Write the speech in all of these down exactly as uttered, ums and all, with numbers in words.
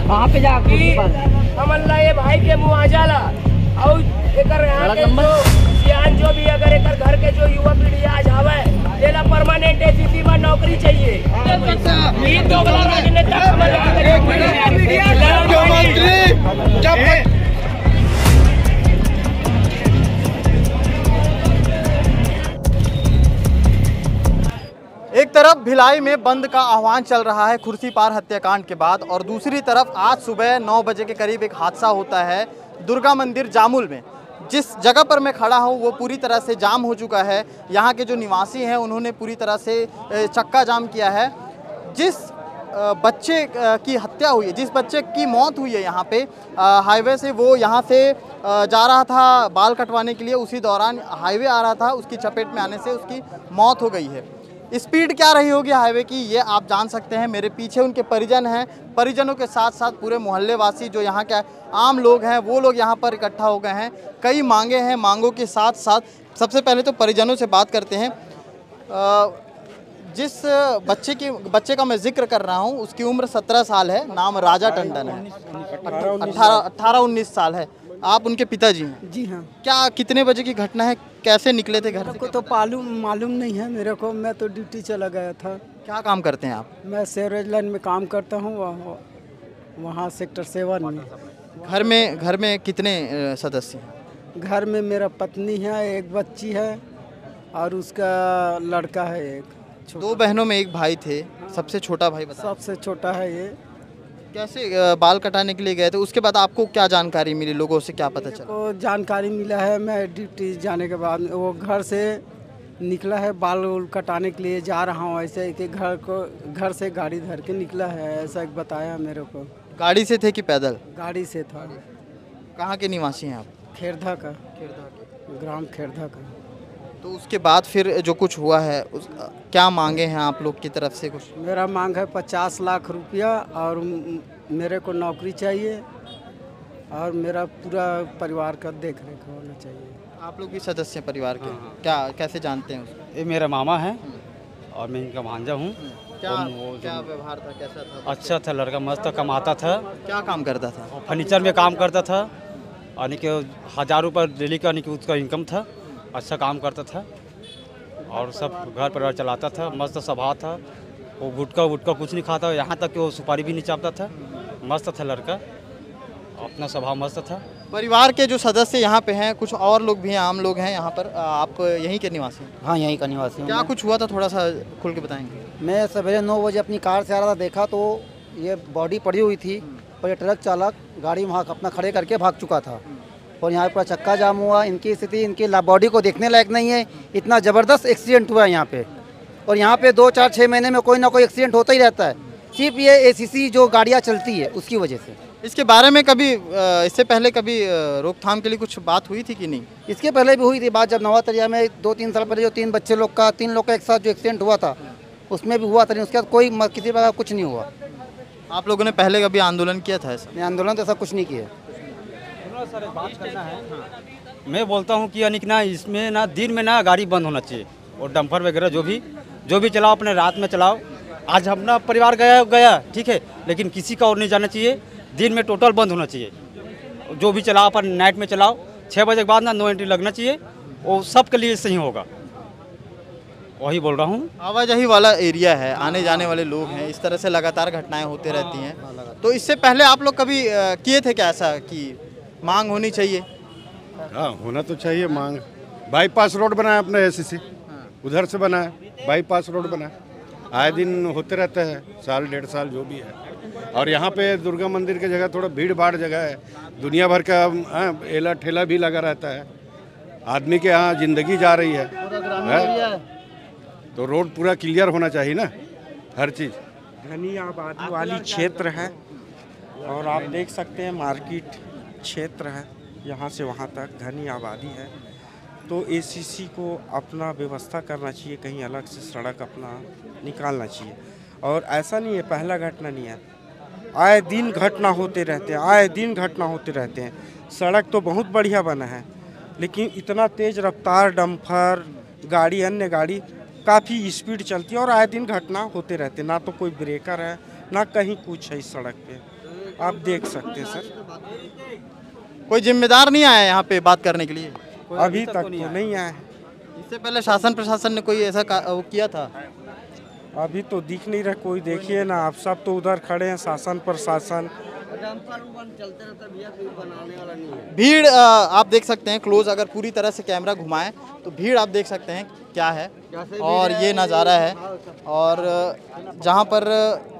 वहाँ पे जा हम अल्लाह ये भाई के मुआवजा और एकर यहाँ के जो सियान जो भी अगर एकर घर के जो युवा पीढ़ी आज हवे लेला परमानेंट एसीसी में नौकरी चाहिए। ये दो बड़ा राजनेता एक तरफ भिलाई में बंद का आह्वान चल रहा है खुर्सीपार हत्याकांड के बाद, और दूसरी तरफ आज सुबह नौ बजे के करीब एक हादसा होता है दुर्गा मंदिर जामुल में। जिस जगह पर मैं खड़ा हूँ वो पूरी तरह से जाम हो चुका है। यहाँ के जो निवासी हैं उन्होंने पूरी तरह से चक्का जाम किया है। जिस बच्चे की हत्या हुई है, जिस बच्चे की मौत हुई है यहाँ पे हाईवे से, वो यहाँ से जा रहा था बाल कटवाने के लिए, उसी दौरान हाईवे आ रहा था, उसकी चपेट में आने से उसकी मौत हो गई है। स्पीड क्या रही होगी हाईवे की ये आप जान सकते हैं। मेरे पीछे उनके परिजन हैं, परिजनों के साथ साथ पूरे मोहल्ले वासी जो यहाँ के आम लोग हैं वो लोग यहाँ पर इकट्ठा हो गए हैं। कई मांगे हैं, मांगों के साथ साथ सबसे पहले तो परिजनों से बात करते हैं। जिस बच्चे की बच्चे का मैं जिक्र कर रहा हूँ उसकी उम्र सत्रह साल है, नाम राजा टंडन है, अठारह अठारह उन्नीस साल है। आप उनके पिताजी हैं? जी हाँ। क्या कितने बजे की घटना है, कैसे निकले थे घर से? को तो मालूम मालूम नहीं है मेरे को, मैं तो ड्यूटी चला गया था। क्या काम करते हैं आप? मैं सेवरेज लाइन में काम करता हूँ, वहाँ वहाँ सेक्टर सेवन में। घर में घर में कितने सदस्य हैं? घर में मेरा पत्नी है, एक बच्ची है और उसका लड़का है एक। दो बहनों में एक भाई थे, सबसे छोटा भाई बता? सबसे छोटा है ये। कैसे बाल कटाने के लिए गए थे, उसके बाद आपको क्या जानकारी मिली, लोगों से क्या पता चला? वो जानकारी मिला है, मैं ड्यूटी जाने के बाद वो घर से निकला है, बाल कटाने के लिए जा रहा हूँ, ऐसे कि घर को घर से गाड़ी धर के निकला है, ऐसा एक बताया मेरे को। गाड़ी से थे कि पैदल? गाड़ी से था। कहाँ के निवासी हैं आप? खेरधा का। खेरधा का ग्राम खेरधा का। तो उसके बाद फिर जो कुछ हुआ है उस क्या मांगे हैं आप लोग की तरफ से? कुछ मेरा मांग है पचास लाख रुपया और मेरे को नौकरी चाहिए और मेरा पूरा परिवार का देख रेख होना चाहिए। आप लोग भी सदस्य परिवार के? हाँ। क्या कैसे जानते हैं उसको? ये मेरा मामा है और मैं इनका भांजा हूँ। क्या क्या व्यवहार था, कैसा था? अच्छा था, लड़का मस्त कमाता था। क्या काम करता था? फर्नीचर में काम करता था, यानी कि हज़ार रुपये डेली का यानी कि उसका इनकम था। अच्छा काम करता था और सब घर परिवार चलाता था। मस्त स्वभाव था, वो गुटका वुटका कुछ नहीं खाता, यहाँ तक कि वो सुपारी भी नहीं चापता था। मस्त था लड़का, अपना स्वभाव मस्त था। परिवार के जो सदस्य यहाँ पे हैं, कुछ और लोग भी हैं, आम लोग हैं यहाँ पर। आप यहीं के निवासी हैं? हाँ, यहीं का निवासी हूँ। क्या कुछ हुआ था, थोड़ा सा खुल के बताएंगे? मैं सवेरे नौ बजे अपनी कार से आ रहा था, देखा तो ये बॉडी पड़ी हुई थी और ये ट्रक चालक गाड़ी वहाँ अपना खड़े करके भाग चुका था और यहाँ पर चक्का जाम हुआ। इनकी स्थिति, इनकी बॉडी को देखने लायक नहीं है, इतना ज़बरदस्त एक्सीडेंट हुआ है यहाँ पे। और यहाँ पे दो चार छः महीने में कोई ना कोई एक्सीडेंट होता ही रहता है, सिर्फ ये एसीसी जो गाड़ियाँ चलती है उसकी वजह से। इसके बारे में कभी इससे पहले कभी रोकथाम के लिए कुछ बात हुई थी कि नहीं? इसके पहले भी हुई थी बात, जब नवातरिया में दो तीन साल पहले जो तीन बच्चे लोग का तीन लोग का एक साथ जो एक्सीडेंट हुआ था उसमें भी हुआ था, उसके बाद कोई किसी प्रकार कुछ नहीं हुआ। आप लोगों ने पहले कभी आंदोलन किया था ऐसा? नहीं, आंदोलन तो ऐसा कुछ नहीं किया। बात करना है। मैं बोलता हूँ कि यानी कि ना इसमें ना दिन में ना गाड़ी बंद होना चाहिए और डंपर वगैरह जो भी जो भी चलाओ अपने रात में चलाओ। आज अपना परिवार गया गया ठीक है, लेकिन किसी का और नहीं जाना चाहिए। दिन में टोटल बंद होना चाहिए, जो भी चलाओ अपन नाइट में चलाओ। छः बजे के बाद ना नो एंट्री लगना चाहिए, वो सब के लिए सही होगा, वही बोल रहा हूँ। आवाजाही वाला एरिया है, आने जाने वाले लोग हैं, इस तरह से लगातार घटनाएं होती रहती हैं। तो इससे पहले आप लोग कभी किए थे क्या ऐसा कि मांग होनी चाहिए? हाँ, होना तो चाहिए मांग। बाईपास रोड बनाया अपने एसीसी, उधर से बनाया बाईपास रोड बनाया, आए दिन होते रहता है, साल डेढ़ साल जो भी है। और यहाँ पे दुर्गा मंदिर की जगह थोड़ा भीड़ भाड़ जगह है, दुनिया भर का एला ठेला भी लगा रहता है, आदमी के यहाँ जिंदगी जा रही है, है? तो रोड पूरा क्लियर होना चाहिए ना, हर चीज़। घनी आबादी वाली क्षेत्र है और आप देख सकते हैं मार्केट क्षेत्र है, यहाँ से वहाँ तक घनी आबादी है। तो एसीसी को अपना व्यवस्था करना चाहिए, कहीं अलग से सड़क अपना निकालना चाहिए। और ऐसा नहीं है, पहला घटना नहीं है, आए दिन घटना होते रहते हैं, आए दिन घटना होते रहते हैं। सड़क तो बहुत बढ़िया बना है, लेकिन इतना तेज़ रफ्तार डंपर गाड़ी, अन्य गाड़ी काफ़ी स्पीड चलती है और आए दिन घटना होते रहते हैं। ना तो कोई ब्रेकर है, ना कहीं कुछ है इस सड़क पे। आप देख सकते हैं सर। कोई जिम्मेदार नहीं आया यहाँ पे बात करने के लिए? अभी तक तो नहीं आए। इससे पहले शासन प्रशासन ने कोई ऐसा का- वो किया था? अभी तो दिख नहीं रहा कोई। देखिए ना आप सब तो उधर खड़े हैं, शासन प्रशासन। भीड़ अ, आप देख सकते हैं क्लोज, अगर पूरी तरह से कैमरा घुमाएं तो भीड़ आप देख सकते हैं क्या है। और ये नज़ारा है। और अ, जहाँ पर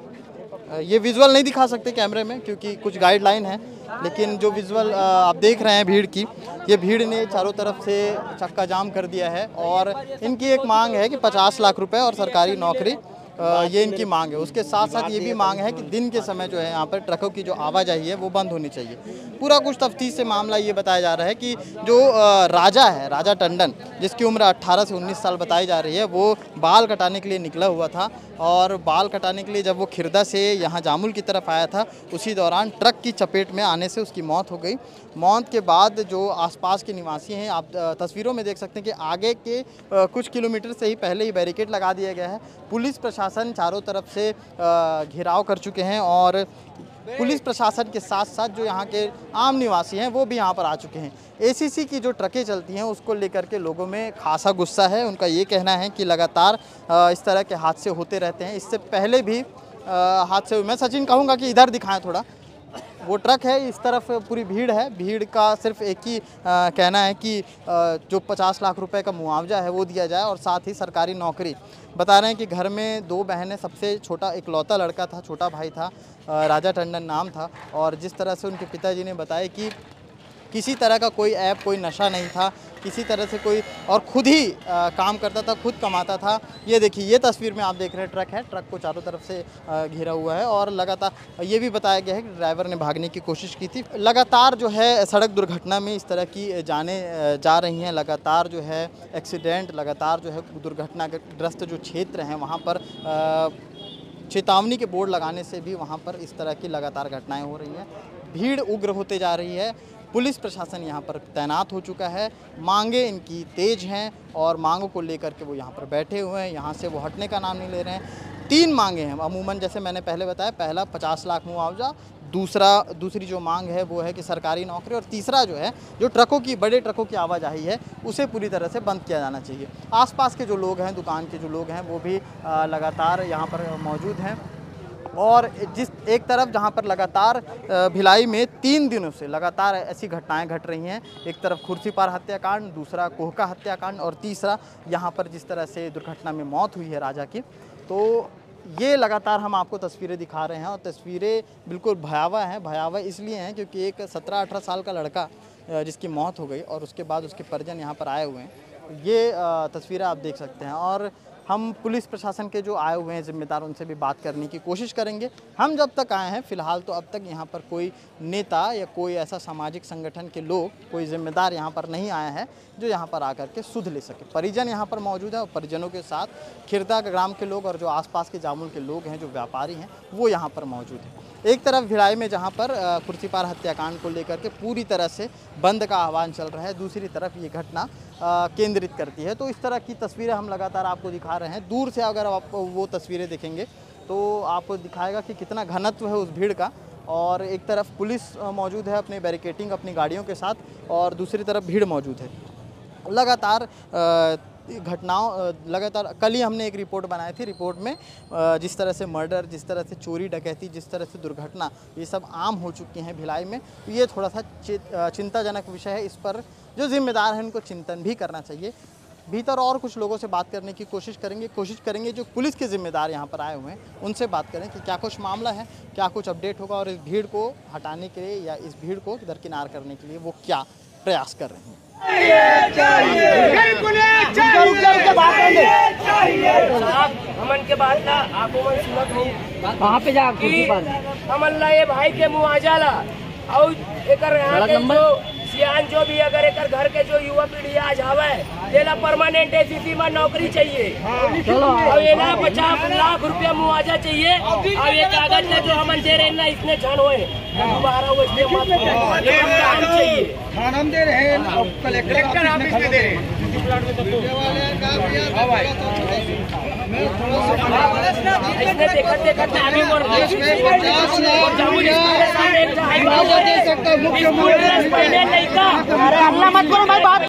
अ, ये विजुअल नहीं दिखा सकते कैमरे में क्योंकि कुछ गाइडलाइन है, लेकिन जो विजुअल अ, आप देख रहे हैं भीड़ की, ये भीड़ ने चारों तरफ से चक्का जाम कर दिया है। और इनकी एक मांग है कि पचास लाख रुपए और सरकारी नौकरी, अ, ये इनकी मांग है। उसके साथ साथ ये भी मांग है कि दिन के समय जो है यहाँ पर ट्रकों की जो आवाजाही है वो बंद होनी चाहिए। पूरा कुछ तफ्तीश से मामला ये बताया जा रहा है कि जो अ, राजा है, राजा टंडन, जिसकी उम्र अट्ठारह से उन्नीस साल बताई जा रही है, वो बाल कटाने के लिए निकला हुआ था। और बाल कटाने के लिए जब वो खिरदा से यहाँ जामुल की तरफ आया था, उसी दौरान ट्रक की चपेट में आने से उसकी मौत हो गई। मौत के बाद जो आसपास के निवासी हैं, आप अ, तस्वीरों में देख सकते हैं कि आगे के अ, कुछ किलोमीटर से ही पहले ही बैरिकेड लगा दिया गया है। पुलिस प्रशासन चारों तरफ से अ, घेराव कर चुके हैं और पुलिस प्रशासन के साथ साथ जो यहाँ के आम निवासी हैं वो भी यहाँ पर आ चुके हैं। एसीसी की जो ट्रकें चलती हैं उसको लेकर के लोगों में खासा गुस्सा है। उनका ये कहना है कि लगातार अ, इस तरह के हादसे होते रहते हैं। इससे पहले भी अ, हादसे हुए। मैं सचिन कहूँगा कि इधर दिखाएं थोड़ा, वो ट्रक है, इस तरफ पूरी भीड़ है। भीड़ का सिर्फ एक ही आ, कहना है कि आ, जो पचास लाख रुपए का मुआवजा है वो दिया जाए और साथ ही सरकारी नौकरी। बता रहे हैं कि घर में दो बहनें, सबसे छोटा इकलौता लड़का था, छोटा भाई था, आ, राजा टंडन नाम था। और जिस तरह से उनके पिताजी ने बताया कि किसी तरह का कोई ऐप, कोई नशा नहीं था, किसी तरह से कोई, और खुद ही आ, काम करता था, खुद कमाता था। ये देखिए, ये तस्वीर में आप देख रहे हैं ट्रक है, ट्रक को चारों तरफ से आ, घेरा हुआ है। और लगातार ये भी बताया गया है कि ड्राइवर ने भागने की कोशिश की थी। लगातार जो है सड़क दुर्घटना में इस तरह की जाने जा रही हैं। लगातार जो है एक्सीडेंट, लगातार जो है दुर्घटनाग्रस्त जो क्षेत्र हैं वहाँ पर आ, चेतावनी के बोर्ड लगाने से भी वहाँ पर इस तरह की लगातार घटनाएं हो रही हैं। भीड़ उग्र होते जा रही है। पुलिस प्रशासन यहाँ पर तैनात हो चुका है। मांगे इनकी तेज हैं और मांगों को लेकर के वो यहाँ पर बैठे हुए हैं। यहाँ से वो हटने का नाम नहीं ले रहे हैं। तीन मांगे हैं अमूमन, जैसे मैंने पहले बताया। पहला पचास लाख मुआवजा, दूसरा दूसरी जो मांग है वो है कि सरकारी नौकरी, और तीसरा जो है जो ट्रकों की, बड़े ट्रकों की आवाजाही है उसे पूरी तरह से बंद किया जाना चाहिए। आसपास के जो लोग हैं, दुकान के जो लोग हैं, वो भी आ, लगातार यहाँ पर मौजूद हैं। और जिस एक तरफ जहाँ पर लगातार भिलाई में तीन दिनों से लगातार ऐसी घटनाएं घट रही हैं, एक तरफ खुर्सीपार हत्याकांड, दूसरा कोहका हत्याकांड और तीसरा यहाँ पर जिस तरह से दुर्घटना में मौत हुई है राजा की, तो ये लगातार हम आपको तस्वीरें दिखा रहे हैं। और तस्वीरें बिल्कुल भयावह हैं। भयावह इसलिए हैं क्योंकि एक सत्रह अठारह साल का लड़का जिसकी मौत हो गई और उसके बाद उसके परिजन यहाँ पर आए हुए हैं। ये तस्वीरें आप देख सकते हैं। और हम पुलिस प्रशासन के जो आए हुए हैं जिम्मेदार, उनसे भी बात करने की कोशिश करेंगे। हम जब तक आए हैं फ़िलहाल तो अब तक यहाँ पर कोई नेता या कोई ऐसा सामाजिक संगठन के लोग, कोई जिम्मेदार यहाँ पर नहीं आया है जो यहाँ पर आकर के सुध ले सके। परिजन यहाँ पर मौजूद है और परिजनों के साथ खिरदा ग्राम के लोग और जो आसपास के जामुल के लोग हैं, जो व्यापारी हैं, वो यहाँ पर मौजूद हैं। एक तरफ भिलाई में जहाँ पर खुर्सीपार हत्याकांड को लेकर के पूरी तरह से बंद का आह्वान चल रहा है, दूसरी तरफ ये घटना केंद्रित करती है। तो इस तरह की तस्वीरें हम लगातार आपको दिखा रहे हैं। दूर से अगर आप वो तस्वीरें देखेंगे तो आपको दिखाएगा कि कितना घनत्व है उस भीड़ का। और एक तरफ पुलिस मौजूद है अपने बैरिकेटिंग, अपनी गाड़ियों के साथ, और दूसरी तरफ भीड़ मौजूद है। लगातार घटनाओं लगातार कल ही हमने एक रिपोर्ट बनाई थी। रिपोर्ट में जिस तरह से मर्डर, जिस तरह से चोरी डकैती, जिस तरह से दुर्घटना, ये सब आम हो चुकी हैं भिलाई में। तो ये थोड़ा सा चिंताजनक विषय है। इस पर जो जिम्मेदार हैं उनको चिंतन भी करना चाहिए। भीतर और कुछ लोगों से बात करने की कोशिश करेंगे कोशिश करेंगे जो पुलिस के जिम्मेदार यहाँ पर आए हुए हैं उनसे बात करें कि क्या कुछ मामला है, क्या कुछ अपडेट होगा और इस भीड़ को हटाने के लिए या इस भीड़ को दरकिनार करने के लिए वो क्या प्रयास कर रहे हैं। हमन के बात ना आपको मन सुनत हो वहाँ पे जा हमन ला ये भाई के मुआवजा ला और एकर यहाँ के जो सियान जो भी अगर एक घर के जो युवा पीढ़ी आज हवे तेला परमानेंट एसीसी में नौकरी चाहिए और ये ना पचास लाख रुपया मुआवजा चाहिए। और ये कागज में जो हमन दे रहे हैं ना इतने झन हुए दोबारा वो इसलिए काम चाहिए। हम दे रहे हैं कलेक्टर ऑफिस में दे रहे हैं। इसने देखते देखते आगे बढ़ गया। मुख्यमंत्री